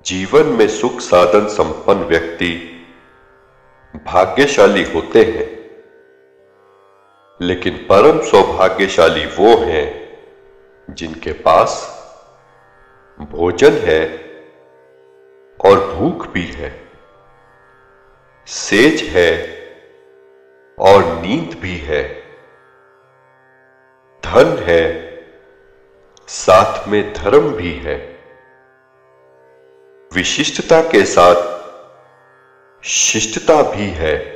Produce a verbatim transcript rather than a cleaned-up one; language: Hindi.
जीवन में सुख साधन संपन्न व्यक्ति भाग्यशाली होते हैं, लेकिन परम सौभाग्यशाली वो हैं जिनके पास भोजन है और भूख भी है, सेज है और नींद भी है, धन है साथ में धर्म भी है, विशिष्टता के साथ शिष्टता भी है।